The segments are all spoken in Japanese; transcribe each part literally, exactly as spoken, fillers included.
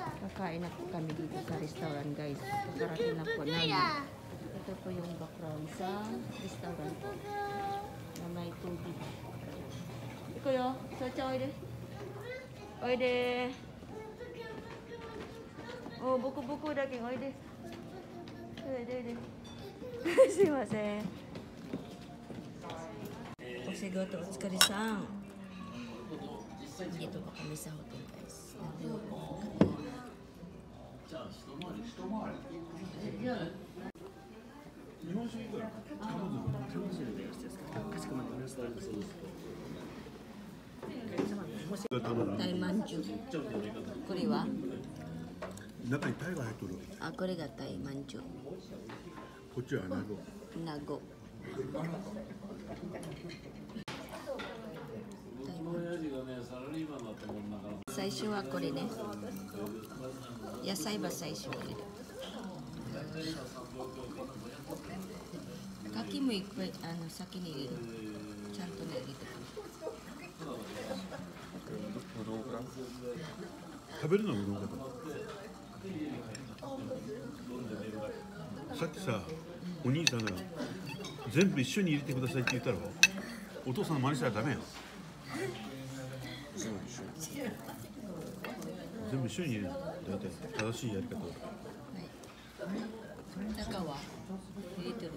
Kakain na po kami dito sa restaurant, guys. Kakarating na po namin. Ito po yung background sa restaurant na may tubig. Iko yo, Socha, oide. Oide. Oh, buku-buku daging, oide. Oide, oide. Sumimasen. Osegoto otsukare-san. Dito pa kami sa hotel, guys. Thai manju. これは中にタイが入っとる。 あ、これがタイマンジュ。 こっちはアナゴ。 ナゴ。最初はこれね。野菜は最初入れる。牡蠣もいっぱいあの先に入れる。ちゃんとね入れてくる。 食べるのはうどんかと。さっきさ、お兄さんが全部一緒に入れてくださいって言ったら、お父さんの真似したらダメやん。全部一緒に入れる。大体正しいやり方。はい。 中は入れてる。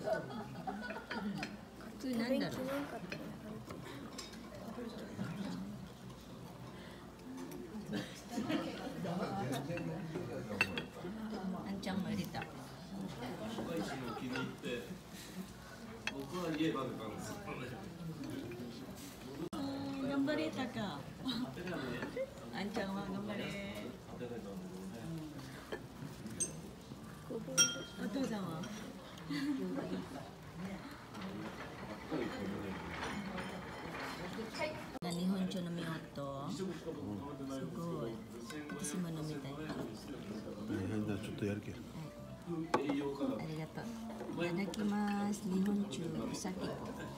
普通なんだろう。あんちゃんも入れた。頑張れたか。あんちゃんは頑張れ。お父さんは。日本酒飲み終わった。すごい。私も飲みたい。 大変だ、ちょっとやるけど。 ありがとう。いただきます。日本酒、さき。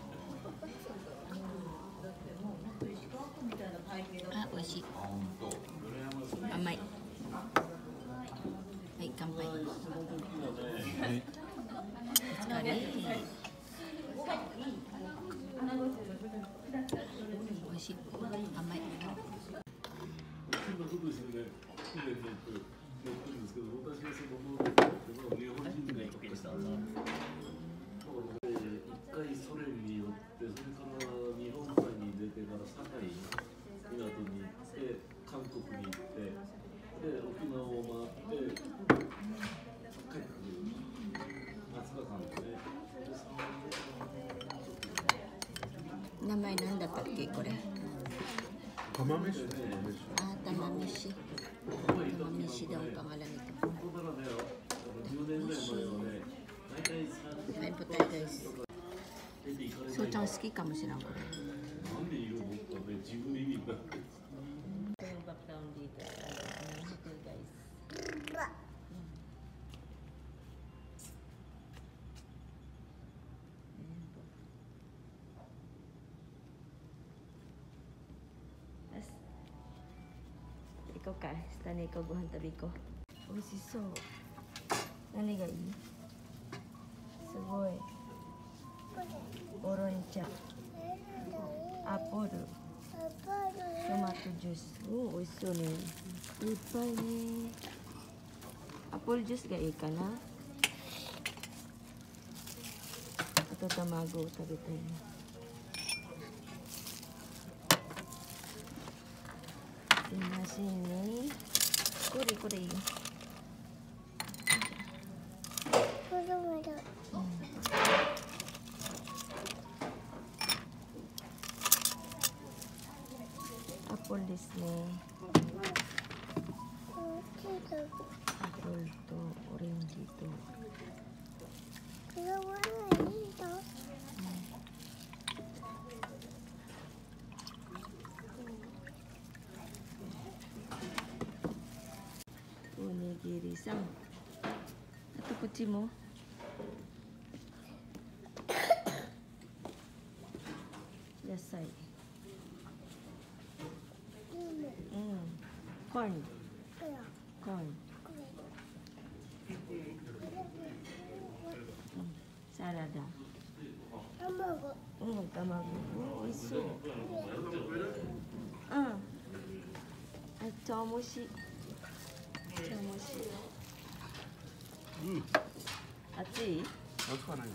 あ、美味しい。甘い。はい、乾杯。お疲れ。美味しい。甘い。名前なんだったっけこれ？ 釜飯。 あ、玉飯。玉飯daw ang pangalan nito. Kain po tayo, guys. So, Chowski ka mo silang ko. Ito yung background dito. Ang hotel, guys. Ikaw ka, stani ikaw guhan tabi ko. Oishisou. Nani ga ii? Sugoi. Oroncha. Apple. Tomato juice. Oh, oishishou ne. Ippai ne. Apple juice ga ii ka na? Ito tamago tabi tayo. Sini, kuri kuri. Apple this ne. Apple to, orange to. Onigiri-san. Ato kuchi mo. Yasai. Mm. Corn. コーン。サラダ。 卵。 うん、卵。おいしそう。うん。あ、茶蒸し。茶蒸し。 うん。 熱い？ 熱くはないよ。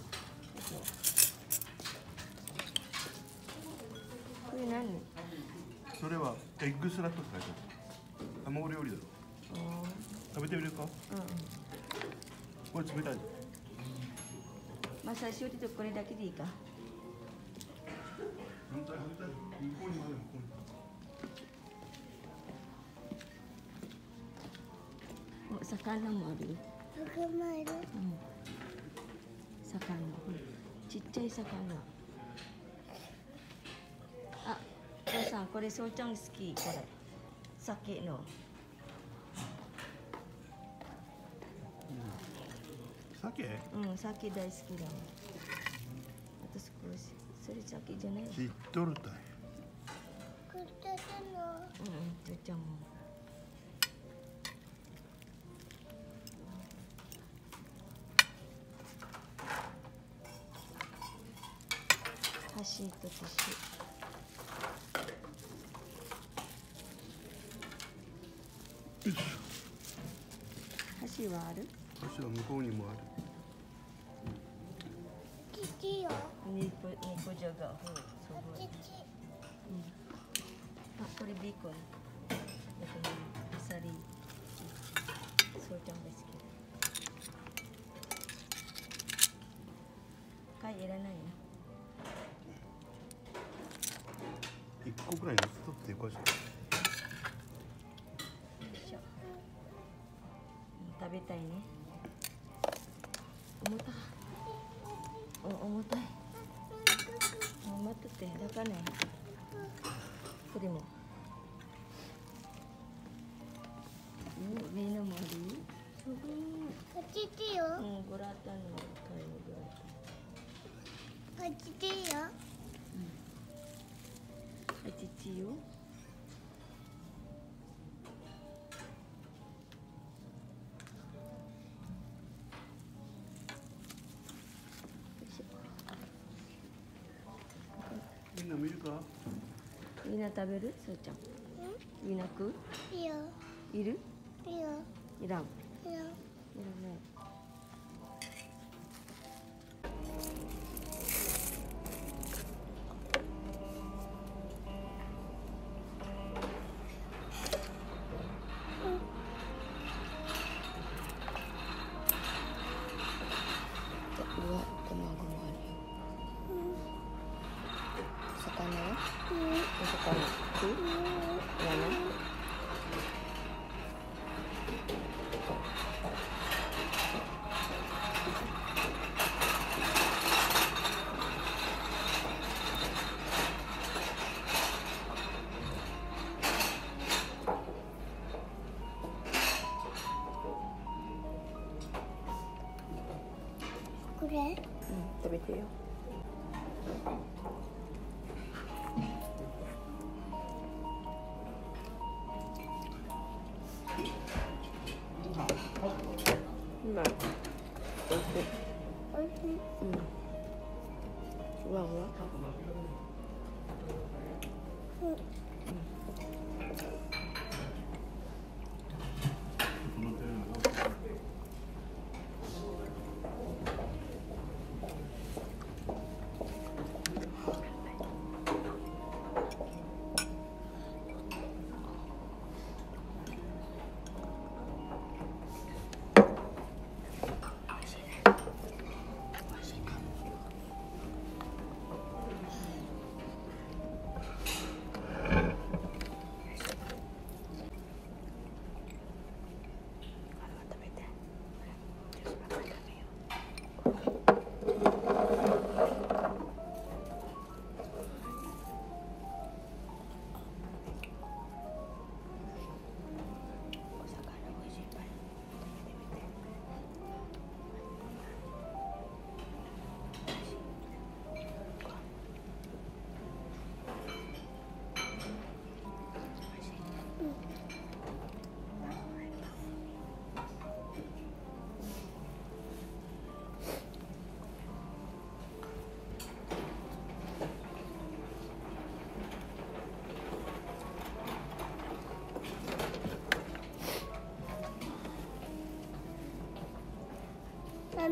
これ何？ それはエッグスラットって書いてある。卵料理だろ。食べてみるか？ うん。 これ冷たい。 まあ最初にとこれだけでいいか。 反対反対。向こうにもある向こうに。 お、魚もある。 魚もある。 うん。魚。ちっちゃい魚。あ、お父さんこれそうちゃん好きこれ。鮭の。 鮭？ うん、鮭大好きだわ。私これそれ鮭じゃない。 知っとるたい。 これだの。 うん、ちょちゃんも。箸とティッシュ。箸はある？ 箸は向こうにもある。 父よ。 肉肉じゃが、ほう、すごい。 父。 うん。あ、これベーコン。だからアサリ。そうちゃんが好き。貝いらないの？ 一個くらい乗せとってよかしら。 よいしょ。食べたいね。重たい。お、重たい。もう待ってて、だからね。これも。うん、上のもある。すごい。 父よ。 うん、グラタンの貝のグラタン。 父よ。 あちちよ。 みんな見るか？ みんな食べる？そうちゃん。みんな食う？ いいよ。 いる？ いいよ。 いらん。 いいよ。 いらない。うわ、卵もあるよ。魚は？お魚食う？いらない？ これ？ うん、食べてよ。うまい。おいしい。 おいしい。 うん。ふわふわ。 うん。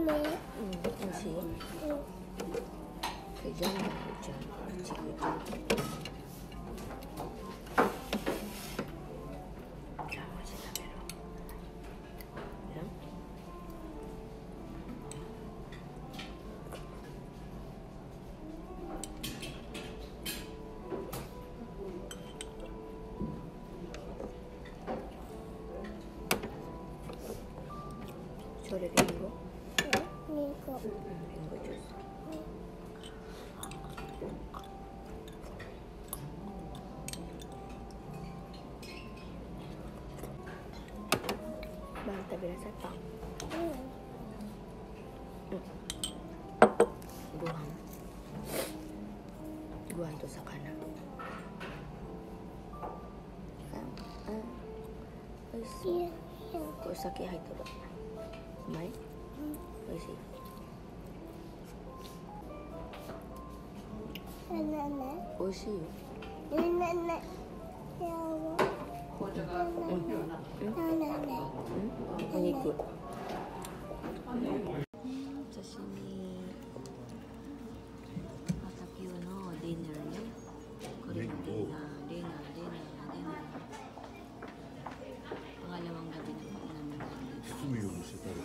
ね。 うん、美味しい。ジャムだよ、ジャム。ちぎる。じゃあ、マジ食べろ。それリンゴ？ リンゴ。 うん、リンゴジュース。バン食べなさい、パン。 うん。 ご飯。ご飯と魚。あ、あ、美味しい。これ酒入っとる。うまい？美味しい。 ねねね。 美味しいよ。 ねねね。やば。ねねね。 お肉。刺身。朝今日のディナーね。これがディナー、ディナー、ディナー、ディナー。Pangalawang gabi na po namin dito. 包むようにしてたら。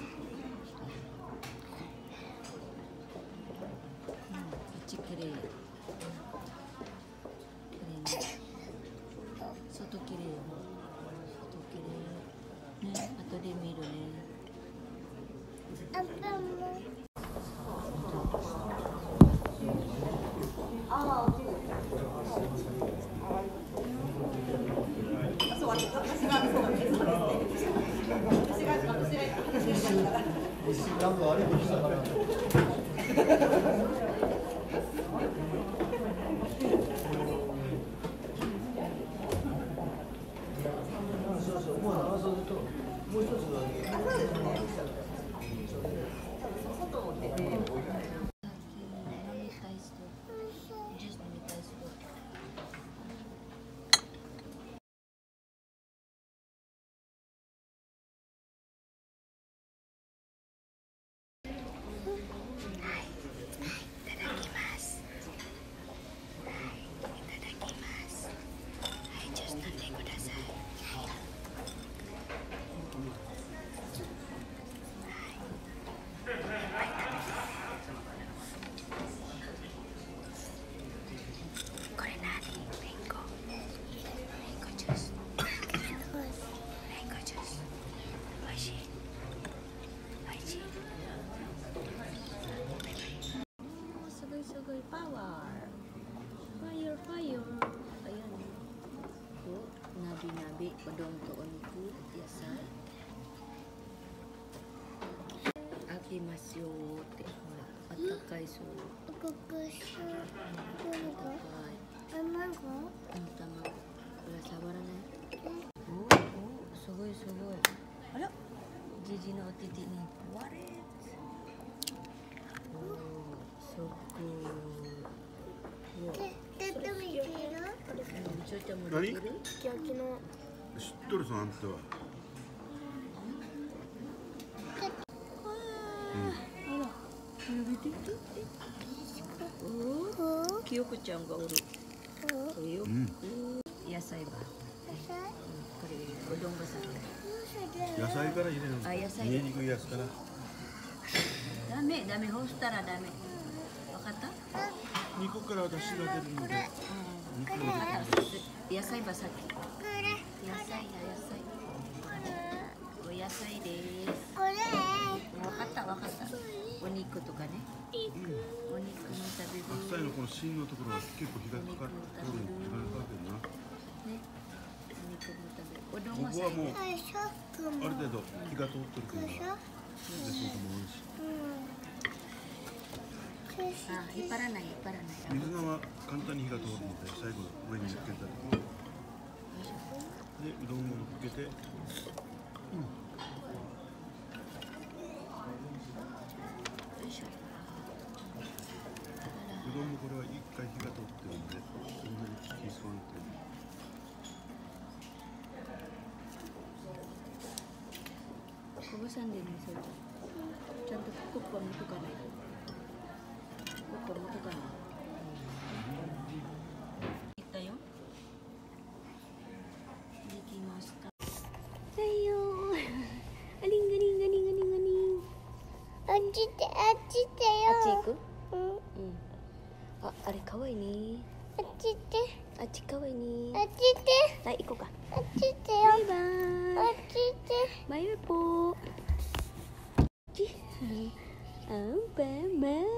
こっちきれい。きれいね。外きれいよ。外きれい。ね、後で見るね。 あぱも。 Nabi-nabi, udong tuon ku, yasay. Akimasu te, atakai su. Kukusu. Kukusu. Atakai. Amago. Ang tamago. Wala sabara na. Oh, oh, sugoi sugoi. Ala, Gigi no otiti ni. What it? Oh, so good. Wow. ちょいちゃんもできる？すき焼きの。 知っとるぞあんたは。 あら、見て見て。おお、きよこちゃんがおる。およ。野菜ば。これうどんがさ。 野菜から入れるの。 あ、野菜。 見えにくいやつから。 ダメ、ダメ、ほしたらダメ。わかった？ 肉から出汁が出るので。 野菜ばさっき。野菜だ野菜。お野菜です。 これ。 わかったわかった。お肉とかね。お肉も食べる。 白菜のこの芯のところは結構火がかかる。火がかかってるな。 ね。お肉も食べる。うどんはここはもうある程度火が通ってるから。でそうとも多いし。 あ、引っ張らない引っ張らない。 水菜は簡単に火が通るので最後上に乗っけたり。でうどんを乗っけて。うん。うどんもこれは一回火が通ってるんで、そんなに火使わなくても。 こぼさんでね、それ。 ちゃんとクッパ持っとかない。クッパ持っとかない。行ったよ。できました。だよー。ありんがりんがりんがりんがりん。 あっちってあっちってよ。 あっち行く？ うん。 うん。あ、あれかわいいね。 あっちってあっちかわいいね。 あっちってはい、行こうか。 あっちってよ。 バイバーイ。 あっちってバイバイpo. Ampaman.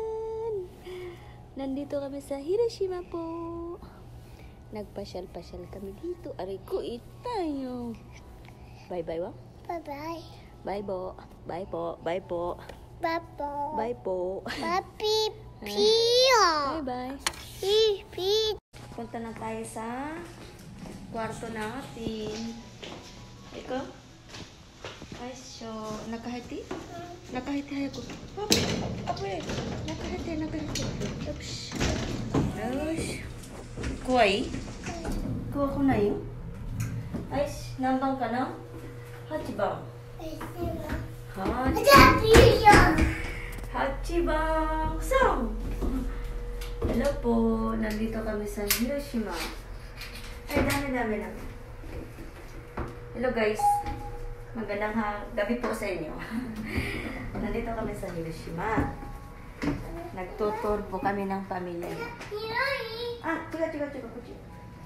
Nandito kami sa Hiroshima po. Nagpasyal-pasyal kami dito. Aray ko, itayo. Bye-bye, wa? Bye bye. Bye po. Bye po. Bye po. Bye bye. Bye po. Papi Pio. Bye-bye. Pi pi. Punta na tayo sa kwarto natin. Ikaw? Ay, so, nakahiti? Nakahiti hayako. Papi, apoy. Nakahiti, nakahiti. Oops. Oops. Kuwai? Kuwa ko na yun. Ay, nambang ka na? Hachibang. Hachi. Pio. Hachibang. Saan? Hello po. Nandito kami sa Hiroshima. Ay, dami-dami lang. Hello guys. Magandang ha gabi po sa inyo. Nandito kami sa Hiroshima. Nagtutur po kami ng pamilya. Ah, tiga, tiga, tiga, tiga.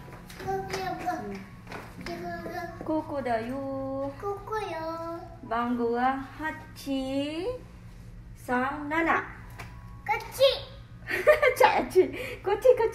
Koko da yo. Koko yo. Bango wa hachi san nana. Kachi. Chachi. Kochi, kochi.